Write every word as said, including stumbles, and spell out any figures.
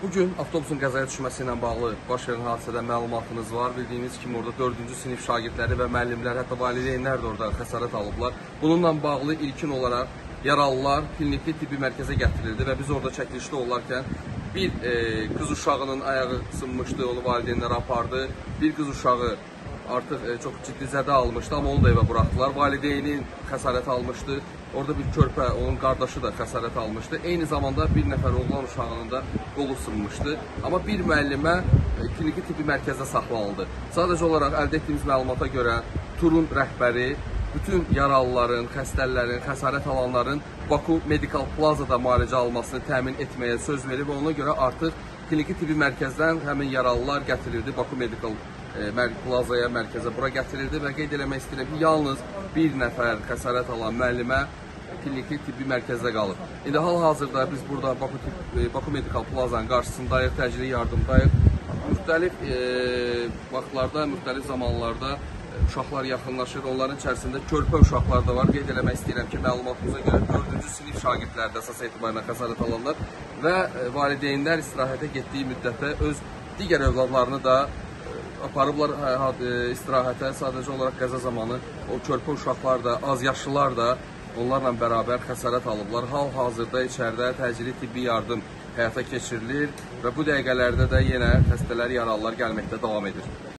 Bugün avtobusun qəzaya düşməsi ilə bağlı baş verən hadisədən məlumatınız var. Bildiyiniz kimi orada dördüncü sinif şagirdləri və müəllimlər, hətta valideynlər də orada xəsarət alıblar. Bununla bağlı ilkin olaraq yaralılar kliniki tibbi mərkəzə gətirildi və biz orada çəkilişdə olarkən bir e, qız uşağının ayağı sınmışdı, onu valideynlər apardı. Bir qız uşağı artıq e, çox ciddi zədə almışdı, amma onu da evə buraxdılar. Valideynin xəsarət almışdı. Orada bir körpə, onun qardaşı da xəsarət almışdı. Eyni zamanda bir nəfər oğlan uşağının da qolu sınmışdı. Amma bir müəllimə e, kliniki tibbi mərkəzdə saxlanıldı. Sadəcə olaraq əldə etdiyimiz məlumata görə turun rəhbəri bütün yaralıların, xəstələrin, xəsarət alanların Baku Medical Plaza'da müalicə almasını təmin etməyə söz verib və ona görə artıq kliniki tibbi mərkəzdən həmin yaralılar gətirildi Baku Medical Plaza'ya, mərkəzə bura gətirildi və qeyd eləmək istəyirəm ki, yalnız bir nəfər xəsarət alan müəllimə kliniki tibbi mərkəzdə qalıb. İndi hal-hazırda biz burada Baku, Baku Medical Plaza'nın qarşısındayıq, təcili yardımdayıq. Müxtəlif e, vaxtlarda, müxtəlif zamanlarda uşaqlar yaxınlaşır, onların içərisində körpə uşaqlar da var. Qeyd eləmək istəyirəm ki, məlumatımıza görə dördüncü sinif şagirdlərdə əsas etibarla xəsarət alanlar və valideynlər istirahətə getdiyi müddətdə öz digər övladlarını da aparıblar istirahətə. Sadəcə olaraq qəza zamanı o körpə uşaqlar da, az yaşlılar da onlarla bərabər xəsarət alıblar. Hal-hazırda içəridə təcili tibbi yardım həyata keçirilir və bu dəqiqələrdə də yenə xəstələr, yaralılar gəlməkdə davam edir.